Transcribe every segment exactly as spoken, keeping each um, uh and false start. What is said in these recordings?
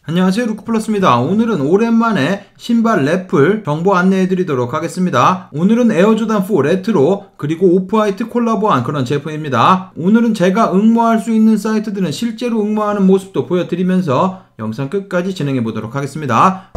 안녕하세요, 루크플러스입니다. 오늘은 오랜만에 신발 래플 정보 안내해드리도록 하겠습니다. 오늘은 에어조단 사 레트로 그리고 오프화이트 콜라보한 그런 제품입니다. 오늘은 제가 응모할 수 있는 사이트들은 실제로 응모하는 모습도 보여드리면서 영상 끝까지 진행해보도록 하겠습니다.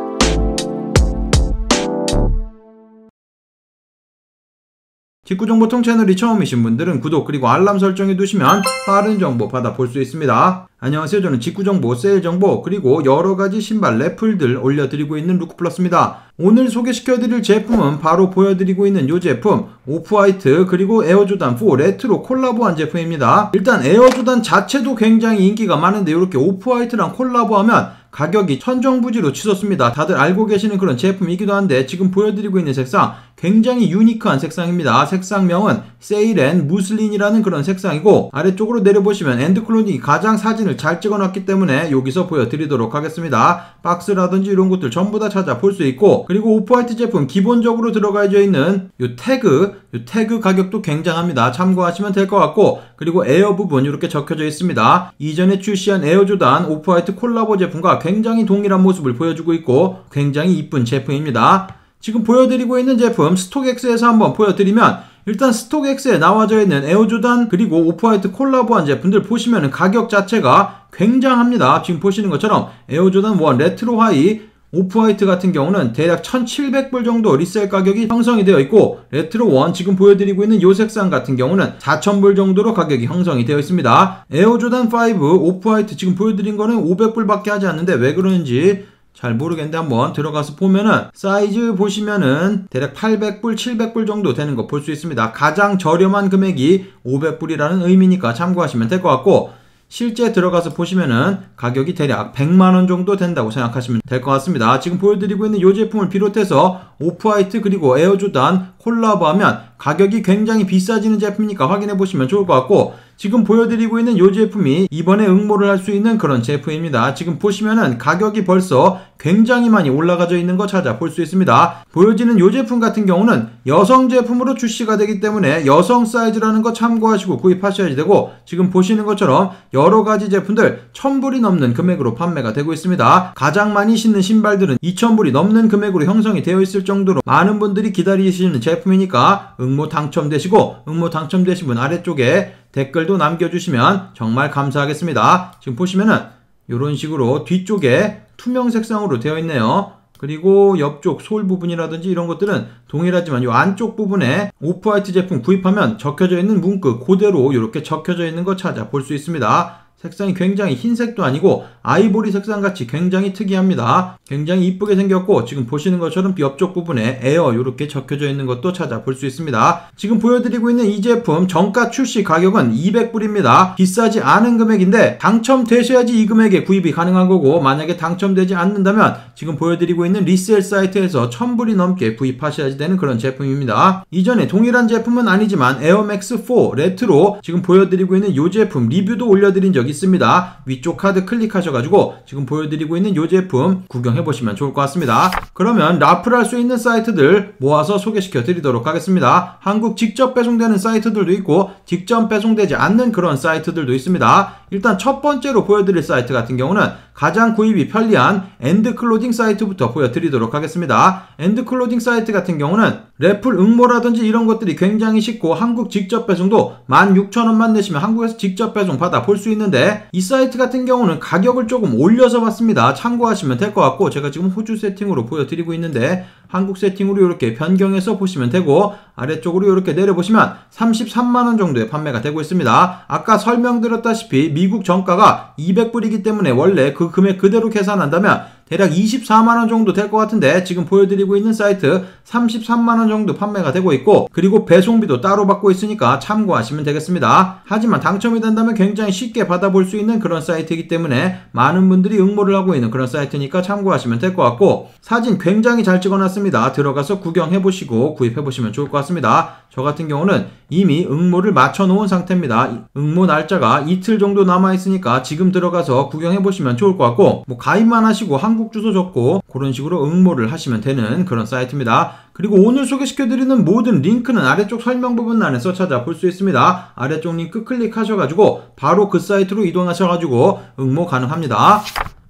직구정보통 채널이 처음이신 분들은 구독 그리고 알람 설정해 두시면 빠른 정보 받아볼 수 있습니다. 안녕하세요, 저는 직구정보, 세일정보 그리고 여러가지 신발 래플들 올려드리고 있는 루크플러스입니다. 오늘 소개시켜드릴 제품은 바로 보여드리고 있는 이 제품 오프화이트 그리고 에어조단 사 레트로 콜라보한 제품입니다. 일단 에어조단 자체도 굉장히 인기가 많은데 이렇게 오프화이트랑 콜라보하면 가격이 천정부지로 치솟습니다. 다들 알고 계시는 그런 제품이기도 한데 지금 보여드리고 있는 색상 굉장히 유니크한 색상입니다. 색상명은 세일앤 무슬린이라는 그런 색상이고 아래쪽으로 내려보시면 엔드클로딩이 가장 사진을 잘 찍어놨기 때문에 여기서 보여드리도록 하겠습니다. 박스라든지 이런 것들 전부 다 찾아볼 수 있고, 그리고 오프화이트 제품 기본적으로 들어가져 있는 이 태그, 이 태그 가격도 굉장합니다. 참고하시면 될 것 같고, 그리고 에어 부분 이렇게 적혀져 있습니다. 이전에 출시한 에어조단 오프화이트 콜라보 제품과 굉장히 동일한 모습을 보여주고 있고 굉장히 이쁜 제품입니다. 지금 보여드리고 있는 제품 스톡엑스에서 한번 보여드리면, 일단 스톡엑스에 나와져 있는 에어조단 그리고 오프화이트 콜라보한 제품들 보시면 가격 자체가 굉장합니다. 지금 보시는 것처럼 에어조단 일 레트로 하이 오프화이트 같은 경우는 대략 천칠백 불 정도 리셀 가격이 형성이 되어 있고, 레트로 일 지금 보여드리고 있는 이 색상 같은 경우는 사천 불 정도로 가격이 형성이 되어 있습니다. 에어조단 오 오프화이트 지금 보여드린 거는 오백 불 밖에 하지 않는데 왜 그러는지 잘 모르겠는데 한번 들어가서 보면은 사이즈 보시면은 대략 팔백 불, 칠백 불 정도 되는 거 볼 수 있습니다. 가장 저렴한 금액이 오백 불이라는 의미니까 참고하시면 될 것 같고, 실제 들어가서 보시면은 가격이 대략 백만 원 정도 된다고 생각하시면 될 것 같습니다. 지금 보여드리고 있는 이 제품을 비롯해서 오프화이트 그리고 에어조단 콜라보하면 가격이 굉장히 비싸지는 제품이니까 확인해 보시면 좋을 것 같고, 지금 보여드리고 있는 이 제품이 이번에 응모를 할 수 있는 그런 제품입니다. 지금 보시면은 가격이 벌써 굉장히 많이 올라가져 있는 거 찾아볼 수 있습니다. 보여지는 이 제품 같은 경우는 여성 제품으로 출시가 되기 때문에 여성 사이즈라는 거 참고하시고 구입하셔야 되고, 지금 보시는 것처럼 여러가지 제품들 천 불이 넘는 금액으로 판매가 되고 있습니다. 가장 많이 신는 신발들은 이천 불이 넘는 금액으로 형성이 되어 있을 정도로 많은 분들이 기다리시는 제품이니까 응모 당첨되시고, 응모 당첨되신 분 아래쪽에 댓글도 남겨주시면 정말 감사하겠습니다. 지금 보시면은 이런 식으로 뒤쪽에 투명 색상으로 되어 있네요. 그리고 옆쪽 솔 부분이라든지 이런 것들은 동일하지만 이 안쪽 부분에 오프화이트 제품 구입하면 적혀져 있는 문구 그대로 이렇게 적혀져 있는 거 찾아볼 수 있습니다. 색상이 굉장히 흰색도 아니고 아이보리 색상같이 굉장히 특이합니다. 굉장히 이쁘게 생겼고, 지금 보시는 것처럼 옆쪽 부분에 에어 이렇게 적혀져 있는 것도 찾아볼 수 있습니다. 지금 보여드리고 있는 이 제품 정가 출시 가격은 이백 불입니다. 비싸지 않은 금액인데 당첨되셔야지 이 금액에 구입이 가능한 거고, 만약에 당첨되지 않는다면 지금 보여드리고 있는 리셀 사이트에서 천 불이 넘게 구입하셔야지 되는 그런 제품입니다. 이전에 동일한 제품은 아니지만 에어맥스 사 레트로 지금 보여드리고 있는 이 제품 리뷰도 올려드린 적이 있습니다. 위쪽 카드 클릭하셔가지고 지금 보여드리고 있는 이 제품 구경해보시면 좋을 것 같습니다. 그러면 라플할 수 있는 사이트들 모아서 소개시켜 드리도록 하겠습니다. 한국 직접 배송되는 사이트들도 있고 직접 배송되지 않는 그런 사이트들도 있습니다. 일단 첫 번째로 보여드릴 사이트 같은 경우는 가장 구입이 편리한 엔드클로딩 사이트부터 보여드리도록 하겠습니다. 엔드클로딩 사이트 같은 경우는 래플 응모라든지 이런 것들이 굉장히 쉽고 한국 직접 배송도 만 육천 원만 내시면 한국에서 직접 배송 받아 볼 수 있는데, 이 사이트 같은 경우는 가격을 조금 올려서 봤습니다. 참고하시면 될 것 같고, 제가 지금 호주 세팅으로 보여드리고 있는데 한국 세팅으로 이렇게 변경해서 보시면 되고, 아래쪽으로 이렇게 내려보시면 삼십삼만 원 정도에 판매가 되고 있습니다. 아까 설명드렸다시피 미국 정가가 이백 불이기 때문에 원래 그 금액 그대로 계산한다면 대략 이십사만 원 정도 될 것 같은데, 지금 보여드리고 있는 사이트 삼십삼만 원 정도 판매가 되고 있고, 그리고 배송비도 따로 받고 있으니까 참고하시면 되겠습니다. 하지만 당첨이 된다면 굉장히 쉽게 받아볼 수 있는 그런 사이트이기 때문에 많은 분들이 응모를 하고 있는 그런 사이트니까 참고하시면 될 것 같고, 사진 굉장히 잘 찍어놨습니다. 들어가서 구경해보시고 구입해보시면 좋을 것 같습니다. 저 같은 경우는 이미 응모를 맞춰놓은 상태입니다. 응모 날짜가 이틀 정도 남아있으니까 지금 들어가서 구경해보시면 좋을 것 같고, 뭐 가입만 하시고 한국 주소 적고 그런 식으로 응모를 하시면 되는 그런 사이트입니다. 그리고 오늘 소개시켜드리는 모든 링크는 아래쪽 설명 부분란에서 찾아볼 수 있습니다. 아래쪽 링크 클릭하셔가지고 바로 그 사이트로 이동하셔가지고 응모 가능합니다.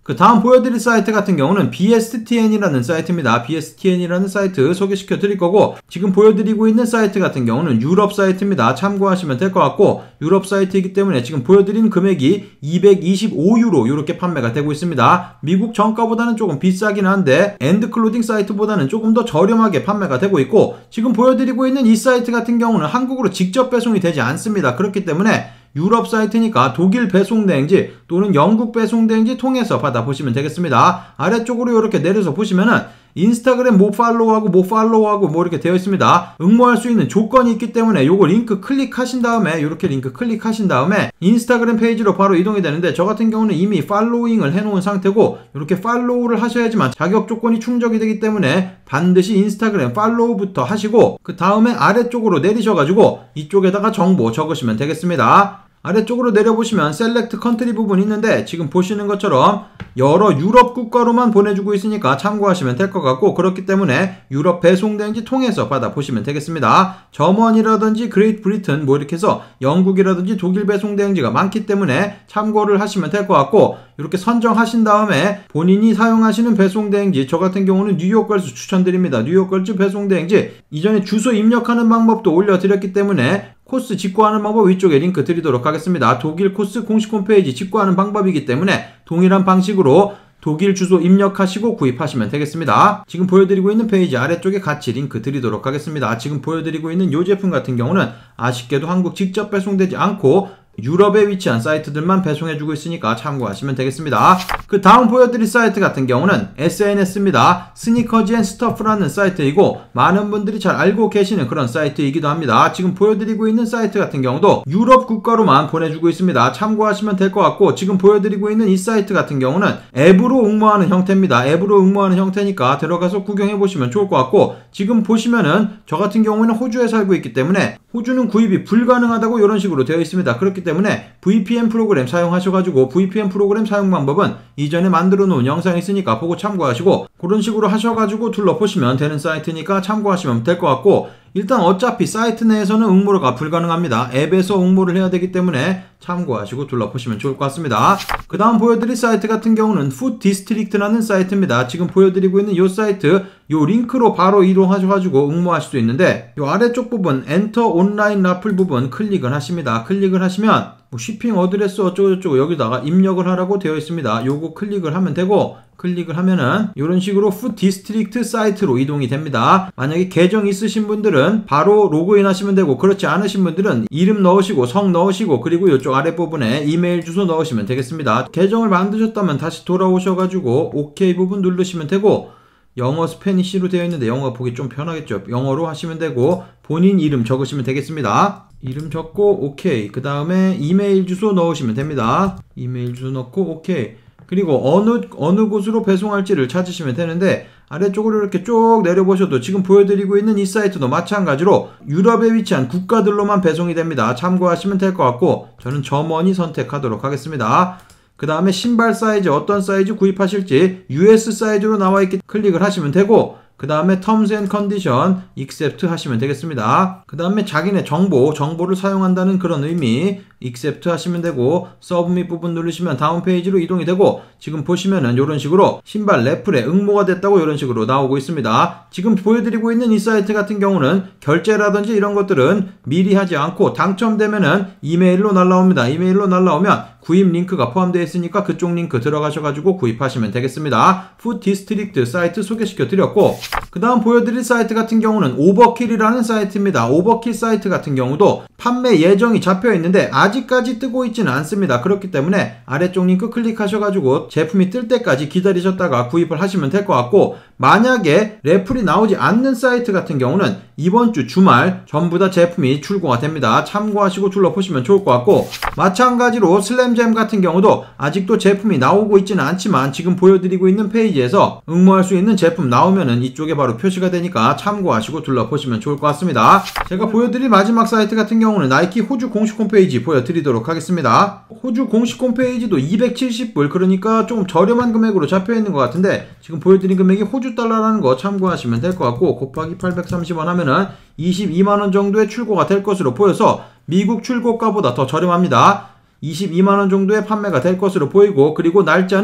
그 다음 보여드릴 사이트 같은 경우는 비에스티엔이라는 사이트입니다. 비에스티엔이라는 사이트 소개시켜 드릴 거고, 지금 보여드리고 있는 사이트 같은 경우는 유럽 사이트입니다. 참고하시면 될 것 같고, 유럽 사이트이기 때문에 지금 보여드린 금액이 이백이십오 유로 이렇게 판매가 되고 있습니다. 미국 정가보다는 조금 비싸긴 한데 엔드클로딩 사이트보다는 조금 더 저렴하게 판매가 되고 있고, 지금 보여드리고 있는 이 사이트 같은 경우는 한국으로 직접 배송이 되지 않습니다. 그렇기 때문에 유럽 사이트니까 독일 배송 대행지 또는 영국 배송 대행지 통해서 받아보시면 되겠습니다. 아래쪽으로 이렇게 내려서 보시면은 인스타그램 뭐 팔로우하고 뭐 팔로우하고 뭐 이렇게 되어 있습니다. 응모할 수 있는 조건이 있기 때문에 요거 링크 클릭하신 다음에 이렇게 링크 클릭하신 다음에 인스타그램 페이지로 바로 이동이 되는데, 저 같은 경우는 이미 팔로잉을 해놓은 상태고 이렇게 팔로우를 하셔야지만 자격 조건이 충족이 되기 때문에 반드시 인스타그램 팔로우부터 하시고 그 다음에 아래쪽으로 내리셔가지고 이쪽에다가 정보 적으시면 되겠습니다. 아래쪽으로 내려보시면 셀렉트 컨트리 부분이 있는데, 지금 보시는 것처럼 여러 유럽 국가로만 보내주고 있으니까 참고하시면 될 것 같고, 그렇기 때문에 유럽 배송 대행지 통해서 받아보시면 되겠습니다. 점원이라든지 그레이트 브리튼 뭐 이렇게 해서 영국이라든지 독일 배송 대행지가 많기 때문에 참고를 하시면 될 것 같고, 이렇게 선정하신 다음에 본인이 사용하시는 배송 대행지, 저 같은 경우는 뉴욕 걸스 추천드립니다. 뉴욕 걸스 배송 대행지 이전에 주소 입력하는 방법도 올려드렸기 때문에 코스 직구하는 방법 위쪽에 링크 드리도록 하겠습니다. 독일 코스 공식 홈페이지 직구하는 방법이기 때문에 동일한 방식으로 독일 주소 입력하시고 구입하시면 되겠습니다. 지금 보여드리고 있는 페이지 아래쪽에 같이 링크 드리도록 하겠습니다. 지금 보여드리고 있는 이 제품 같은 경우는 아쉽게도 한국 직접 배송되지 않고 유럽에 위치한 사이트들만 배송해주고 있으니까 참고하시면 되겠습니다. 그 다음 보여드릴 사이트 같은 경우는 에스엔에스입니다. 스니커즈 앤 스터프라는 사이트이고 많은 분들이 잘 알고 계시는 그런 사이트이기도 합니다. 지금 보여드리고 있는 사이트 같은 경우도 유럽 국가로만 보내주고 있습니다. 참고하시면 될 것 같고, 지금 보여드리고 있는 이 사이트 같은 경우는 앱으로 응모하는 형태입니다. 앱으로 응모하는 형태니까 들어가서 구경해보시면 좋을 것 같고, 지금 보시면은 저 같은 경우에는 호주에 살고 있기 때문에 호주는 구입이 불가능하다고 이런 식으로 되어 있습니다. 그렇기 때문에 브이피엔 프로그램 사용하셔가지고 브이피엔 프로그램 사용 방법은 이전에 만들어 놓은 영상이 있으니까 보고 참고하시고 그런 식으로 하셔가지고 둘러보시면 되는 사이트니까 참고하시면 될 것 같고, 일단 어차피 사이트 내에서는 응모가 불가능합니다. 앱에서 응모를 해야 되기 때문에 참고하시고 둘러보시면 좋을 것 같습니다. 그 다음 보여드릴 사이트 같은 경우는 푸드 디스트릭트라는 사이트입니다. 지금 보여드리고 있는 이 사이트 요 링크로 바로 이동하셔가지고 응모하실 수 있는데, 요 아래쪽 부분 엔터 온라인 라플 부분 클릭을 하십니다. 클릭을 하시면 뭐 쉬핑 어드레스 어쩌고저쩌고 여기다가 입력을 하라고 되어 있습니다. 요거 클릭을 하면 되고, 클릭을 하면은 이런 식으로 푸드 디스트릭트 사이트로 이동이 됩니다. 만약에 계정 있으신 분들은 바로 로그인 하시면 되고, 그렇지 않으신 분들은 이름 넣으시고 성 넣으시고 그리고 이쪽 아랫부분에 이메일 주소 넣으시면 되겠습니다. 계정을 만드셨다면 다시 돌아오셔가지고 오케이 부분 누르시면 되고, 영어 스페니쉬로 되어 있는데 영어가 보기 좀 편하겠죠. 영어로 하시면 되고 본인 이름 적으시면 되겠습니다. 이름 적고 오케이. 그 다음에 이메일 주소 넣으시면 됩니다. 이메일 주소 넣고 오케이. 그리고 어느 어느 곳으로 배송할지를 찾으시면 되는데, 아래쪽으로 이렇게 쭉 내려보셔도 지금 보여드리고 있는 이 사이트도 마찬가지로 유럽에 위치한 국가들로만 배송이 됩니다. 참고하시면 될 것 같고, 저는 점원이 선택하도록 하겠습니다. 그 다음에 신발 사이즈 어떤 사이즈 구입하실지 유에스 사이즈로 나와있기 클릭을 하시면 되고, 그 다음에 Terms and Condition Accept 하시면 되겠습니다. 그 다음에 자기네 정보, 정보를 사용한다는 그런 의미 Accept 하시면 되고, Submit 부분 누르시면 다음 페이지로 이동이 되고, 지금 보시면은 이런 식으로 신발 래플에 응모가 됐다고 이런 식으로 나오고 있습니다. 지금 보여드리고 있는 이 사이트 같은 경우는 결제라든지 이런 것들은 미리 하지 않고 당첨되면은 이메일로 날라옵니다. 이메일로 날라오면 구입 링크가 포함되어 있으니까 그쪽 링크 들어가셔가지고 구입하시면 되겠습니다. 푸드 디스트릭트 사이트 소개시켜 드렸고, 그 다음 보여드릴 사이트 같은 경우는 오버킬이라는 사이트입니다. 오버킬 사이트 같은 경우도 판매 예정이 잡혀 있는데 아직까지 뜨고 있지는 않습니다. 그렇기 때문에 아래쪽 링크 클릭하셔가지고 제품이 뜰 때까지 기다리셨다가 구입을 하시면 될 것 같고, 만약에 래플이 나오지 않는 사이트 같은 경우는 이번 주 주말 전부 다 제품이 출고가 됩니다. 참고하시고 둘러보시면 좋을 것 같고, 마찬가지로 슬램잼 같은 경우도 아직도 제품이 나오고 있지는 않지만 지금 보여드리고 있는 페이지에서 응모할 수 있는 제품 나오면은 이쪽에 바로 표시가 되니까 참고하시고 둘러보시면 좋을 것 같습니다. 제가 보여드릴 마지막 사이트 같은 경우는 나이키 호주 공식 홈페이지 보여드리도록 하겠습니다. 호주 공식 홈페이지도 이백칠십 불, 그러니까 조금 저렴한 금액으로 잡혀있는 것 같은데 지금 보여드린 금액이 호주 달러라는 거 참고하시면 될 것 같고, 곱하기 팔백삼십 원 하면은 이십이만 원 정도의 출고가 될 것으로 보여서 미국 출고가보다 더 저렴합니다. 이십이만 원 정도의 판매가 될 것으로 보이고, 그리고 날짜는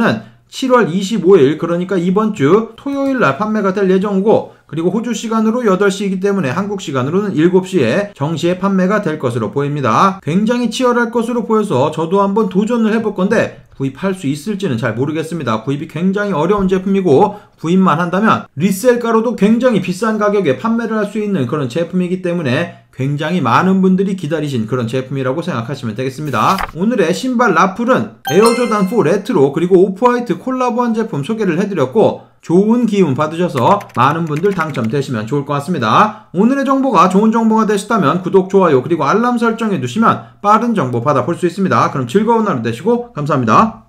칠월 이십오일 그러니까 이번 주 토요일 날 판매가 될 예정이고, 그리고 호주 시간으로 여덟 시이기 때문에 한국 시간으로는 일곱 시에 정시에 판매가 될 것으로 보입니다. 굉장히 치열할 것으로 보여서 저도 한번 도전을 해볼 건데 구입할 수 있을지는 잘 모르겠습니다. 구입이 굉장히 어려운 제품이고, 구입만 한다면 리셀가로도 굉장히 비싼 가격에 판매를 할 수 있는 그런 제품이기 때문에 굉장히 많은 분들이 기다리신 그런 제품이라고 생각하시면 되겠습니다. 오늘의 신발 라플은 에어조단 사 레트로 그리고 오프화이트 콜라보한 제품 소개를 해드렸고, 좋은 기운 받으셔서 많은 분들 당첨되시면 좋을 것 같습니다. 오늘의 정보가 좋은 정보가 되셨다면 구독, 좋아요 그리고 알람 설정해 두시면 빠른 정보 받아볼 수 있습니다. 그럼 즐거운 하루 되시고 감사합니다.